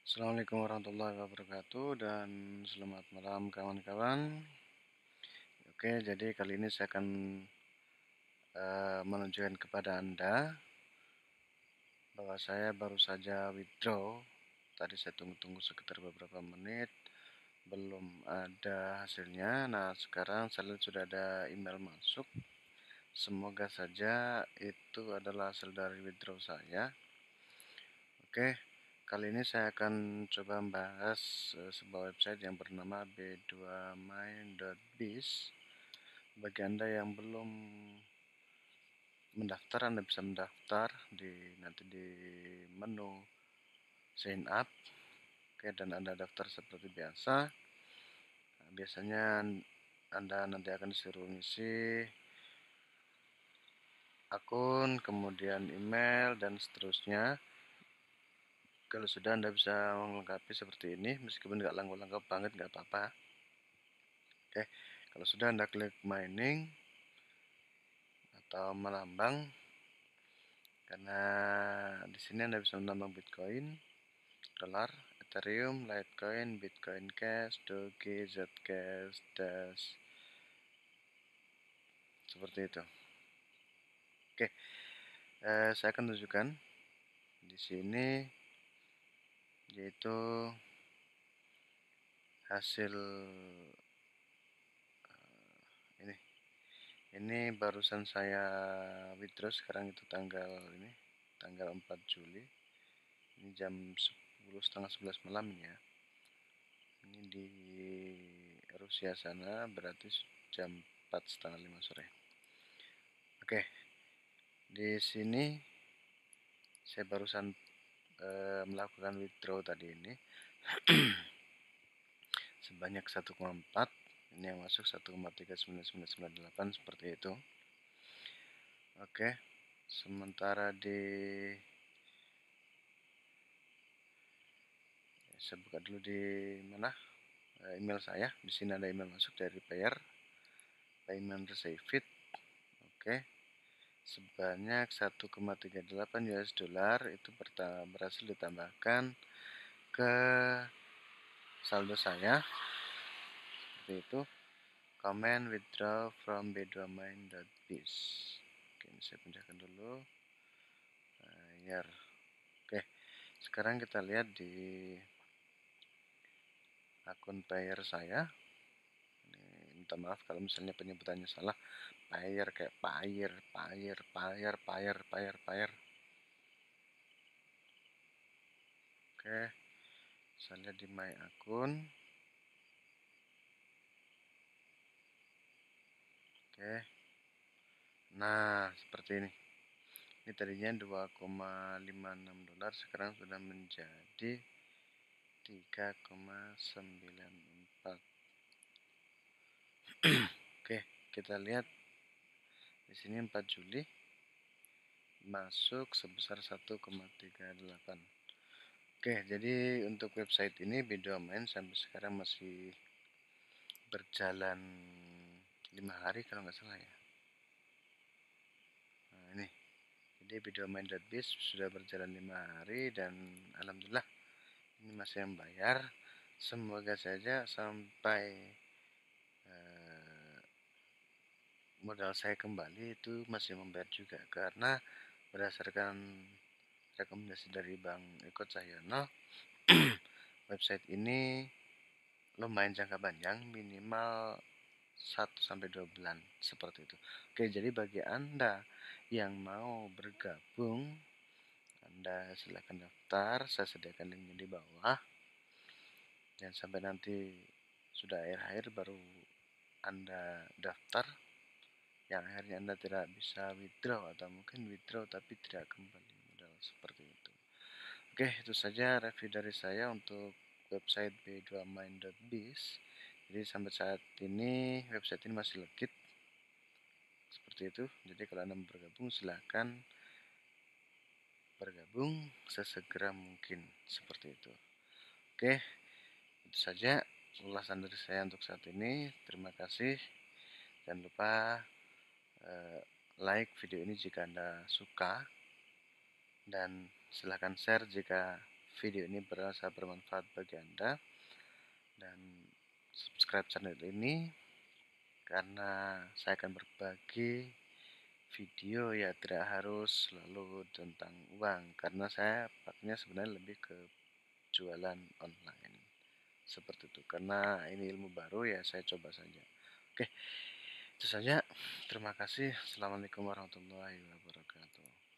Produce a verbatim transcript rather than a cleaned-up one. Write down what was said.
Assalamualaikum warahmatullahi wabarakatuh dan selamat malam kawan-kawan. Oke, jadi kali ini saya akan uh, menunjukkan kepada Anda bahwa saya baru saja withdraw. Tadi saya tunggu-tunggu sekitar beberapa menit, belum ada hasilnya. Nah, sekarang saya lihat sudah ada email masuk. Semoga saja itu adalah hasil dari withdraw saya. Oke. Kali ini saya akan coba membahas uh, sebuah website yang bernama b dua mind dot biz. Bagi Anda yang belum mendaftar, Anda bisa mendaftar di nanti di menu sign up. Oke, dan Anda daftar seperti biasa. Nah, biasanya Anda nanti akan disuruh ngisi akun, kemudian email dan seterusnya. Kalau sudah, Anda bisa melengkapi seperti ini, meskipun nggak lengkap-lengkap banget, nggak apa-apa. Oke, kalau sudah Anda klik mining atau menambang, karena di sini Anda bisa menambang Bitcoin, dolar, Ethereum, Litecoin, Bitcoin Cash, Doge, Zcash, Dash, seperti itu. Oke, eh, saya akan tunjukkan di sini yaitu hasil ini. Ini barusan saya withdraw, sekarang itu tanggal ini, tanggal empat Juli. Ini jam sepuluh setengah sebelas malam ini ya. Ini di Rusia sana berarti jam empat setengah lima sore. Oke, di sini saya barusan e, melakukan withdraw tadi ini sebanyak satu koma empat. Ini yang masuk satu koma tiga sembilan sembilan sembilan delapan seperti itu. Oke, sementara di saya buka dulu di mana email saya. Di sini ada email masuk dari Payer Payment Received. Oke, sebanyak satu koma tiga delapan U S dollar itu berhasil ditambahkan ke saldo saya seperti itu. Comment withdraw from b dua mind dot biz. Oke, ini saya pindahkan dulu bayar. Oke, sekarang kita lihat di akun Payer saya. Ini, minta maaf kalau misalnya penyebutannya salah. Payer kayak Payer, Payer, Payer, Payer, Payer, Payer. Oke, saya lihat di my akun. Oke, nah seperti ini. Ini tadinya dua koma lima enam dolar, sekarang sudah menjadi tiga koma sembilan empat. Oke, kita lihat di sini empat Juli masuk sebesar satu koma tiga delapan. Oke, jadi untuk website ini b dua mind sampai sekarang masih berjalan lima hari kalau nggak salah ya. Nah, ini. Jadi b dua mind dot biz sudah berjalan lima hari dan alhamdulillah ini masih membayar. Semoga saja sampai uh, modal saya kembali itu masih membayar juga, karena berdasarkan rekomendasi dari Bang Eko Cahyono website ini lumayan jangka panjang, minimal satu sampai dua bulan seperti itu. Oke, jadi bagi Anda yang mau bergabung, Anda silahkan daftar, saya sediakan linknya di bawah. Dan sampai nanti sudah akhir-akhir baru Anda daftar, yang akhirnya Anda tidak bisa withdraw, atau mungkin withdraw tapi tidak kembali modal seperti itu. Oke, itu saja review dari saya untuk website b dua mind dot biz. Jadi sampai saat ini website ini masih legit seperti itu. Jadi kalau Anda mau bergabung, silahkan bergabung sesegera mungkin seperti itu. Oke, itu saja ulasan dari saya untuk saat ini. Terima kasih. Jangan lupa uh, like video ini jika Anda suka, dan silahkan share jika video ini berasa bermanfaat bagi Anda, dan subscribe channel ini karena saya akan berbagi video ya tidak harus selalu tentang uang, karena saya paknya sebenarnya lebih ke jualan online seperti itu, karena ini ilmu baru ya saya coba saja. Oke, itu saja. Terima kasih. Assalamualaikum warahmatullahi wabarakatuh.